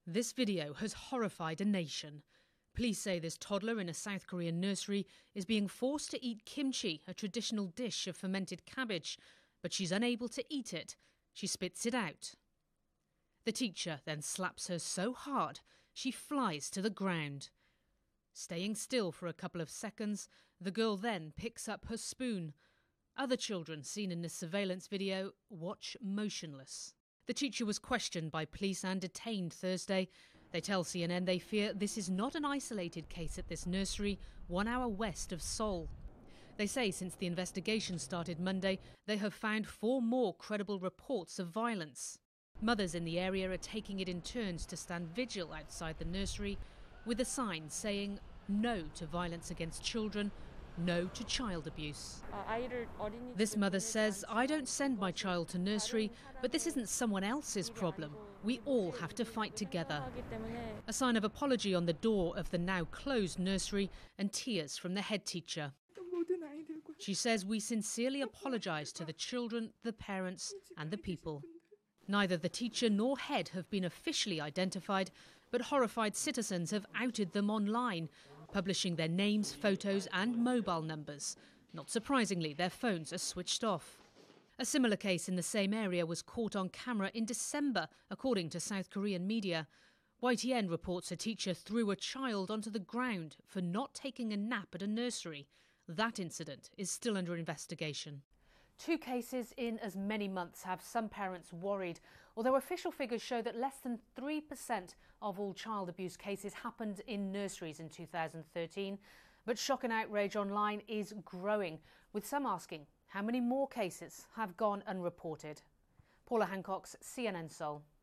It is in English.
This video has horrified a nation. Police say this toddler in a South Korean nursery is being forced to eat kimchi, a traditional dish of fermented cabbage, but she's unable to eat it. She spits it out. The teacher then slaps her so hard she flies to the ground. Staying still for a couple of seconds, the girl then picks up her spoon. Other children seen in this surveillance video watch motionless. The teacher was questioned by police and detained Thursday. They tell CNN they fear this is not an isolated case at this nursery, 1 hour west of Seoul. They say since the investigation started Monday, they have found 4 more credible reports of violence. Mothers in the area are taking it in turns to stand vigil outside the nursery with a sign saying no to violence against children, no to child abuse. This mother says, "I don't send my child to nursery, but this isn't someone else's problem. We all have to fight together." A sign of apology on the door of the now closed nursery and tears from the head teacher. She says, "We sincerely apologise to the children, the parents and the people." Neither the teacher nor head have been officially identified, but horrified citizens have outed them online, publishing their names, photos and mobile numbers. Not surprisingly, their phones are switched off. A similar case in the same area was caught on camera in December, according to South Korean media. YTN reports a teacher threw a child onto the ground for not taking a nap at a nursery. That incident is still under investigation. 2 cases in as many months have some parents worried, although official figures show that less than 3% of all child abuse cases happened in nurseries in 2013. But shock and outrage online is growing, with some asking how many more cases have gone unreported. Paula Hancocks, CNN Seoul.